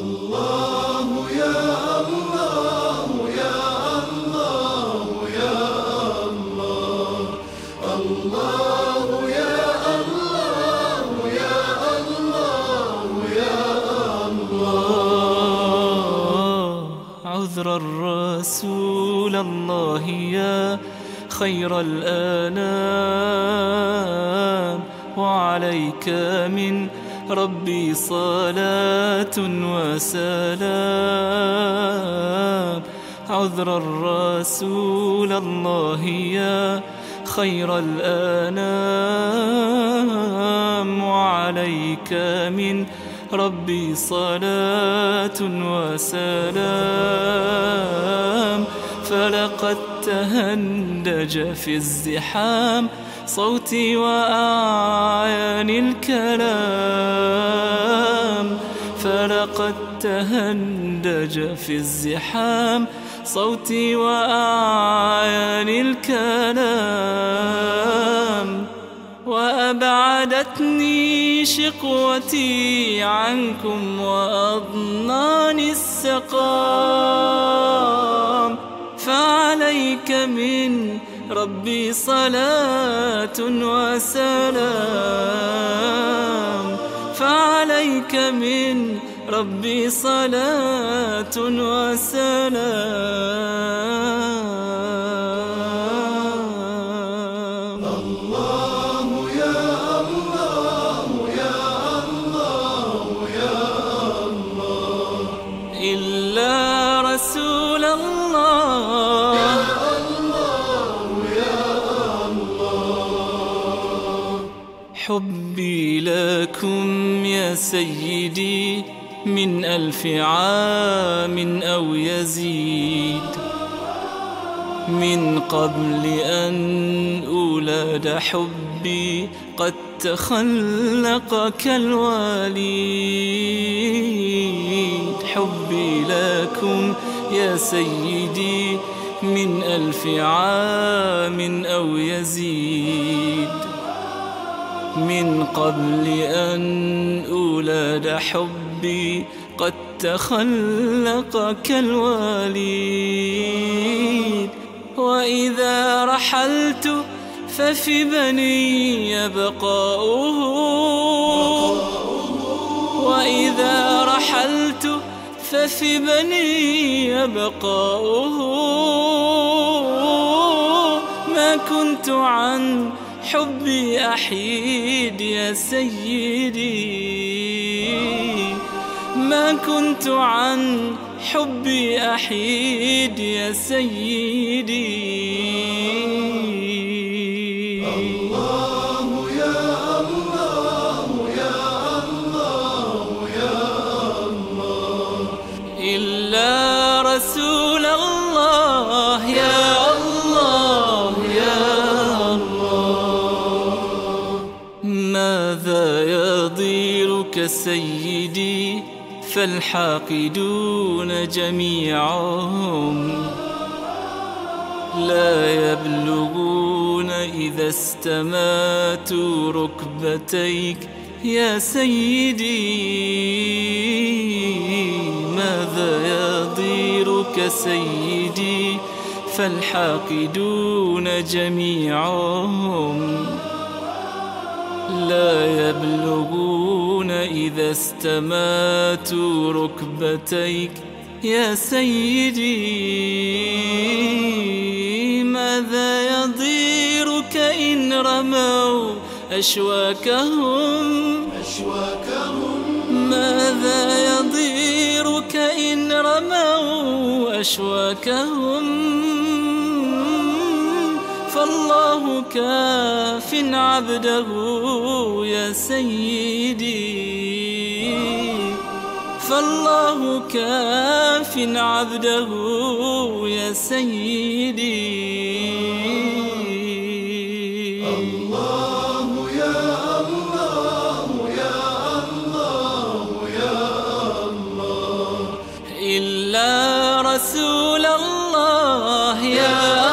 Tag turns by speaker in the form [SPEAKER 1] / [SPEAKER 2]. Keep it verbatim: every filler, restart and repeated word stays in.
[SPEAKER 1] الله يا الله يا الله يا الله الله يا الله يا الله يا الله.
[SPEAKER 2] عذر الرسول الله يا خير الأنام، وعليك من ربي صلاة وسلام. عذر الرسول الله يا خير الأنام، وعليك من ربي صلاة وسلام. فلقد تهندج في الزحام صوتي وأعياني الكلام. فلقد تهندج في الزحام صوتي وأعياني الكلام. وأبعدتني شقوتي عنكم وأضناني السقام. فعليك من ربي صلاة وسلام. فعليك من ربي صلاة وسلام.
[SPEAKER 1] الله يا الله يا الله يا الله
[SPEAKER 2] إلا رسول الله
[SPEAKER 1] يا الله يا الله.
[SPEAKER 2] حبي لكم يا سيدي من ألف عام أو يزيد، من قبل أن أولد حبي قد تخلق كالوليد. حبي لكم يا سيدي من ألف عام أو يزيد، من قبل أن أولد حبي قد تخلق كالوليد. وإذا رحلت ففي بني بقاؤه، وإذا رحلت ففي بني بقاؤه. ما كنت عن حبي أحيد يا سيدي، ما كنت عن حبي أحيد يا سيدي.
[SPEAKER 1] الله يا الله يا الله يا الله
[SPEAKER 2] إلا رسول الله يا الله يا الله. ماذا يضيرك سيدي فالحاقدون جميعهم لا يبلغون إذا استماتوا ركبتيك يا سيدي. ماذا يضيرك سيدي فالحاقدون جميعهم لا يبلغون إذا استماتوا ركبتيك يا سيدي. ماذا يضيرك إن رموا أشواكهم ماذا يضيرك إن رموا أشواكهم. فالله كاف عبده يا سيدي، فالله كاف عبده يا سيدي.
[SPEAKER 1] الله يا الله يا الله يا الله
[SPEAKER 2] إلا رسول الله يا